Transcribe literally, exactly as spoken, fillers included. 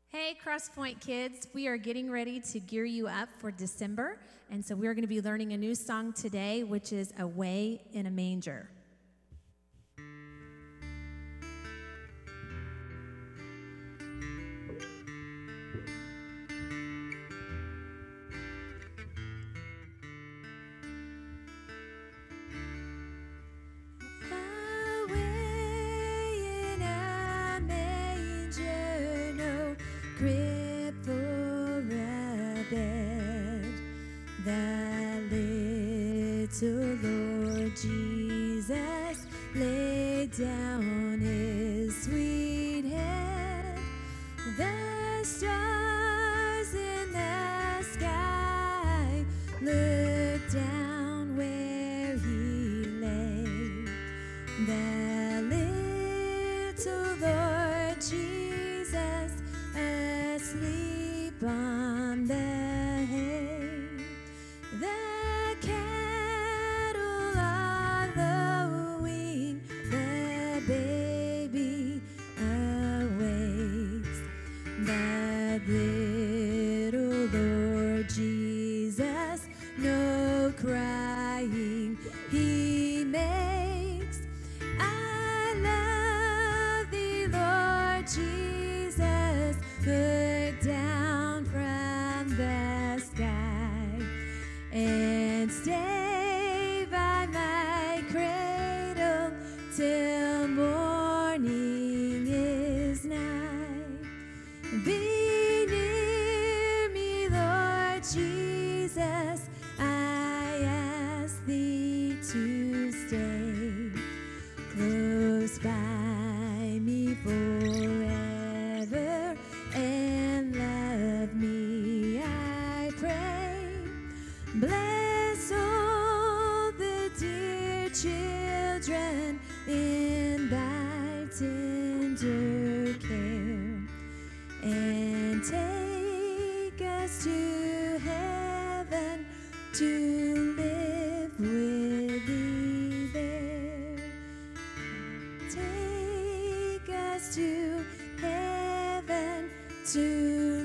Hey, Crosspoint kids, we are getting ready to gear you up for December, and so we're going to be learning a new song today, which is Away in a Manger. Crib for a bed, the little Lord Jesus laid down his sweet head. The stars in the sky looked down where he lay. The little Lord Jesus asleep on the hay. The cattle are lowing, the baby awakes. The little Lord Jesus no crying he makes. I love thee, Lord Jesus. Look down from the sky and stay by my cradle till morning is nigh. Be near me, Lord Jesus, I ask thee to stay close by me forever and love me, I pray. Bless all the dear children in thy tender care, and take us to heaven to live with thee there. Take us to heaven to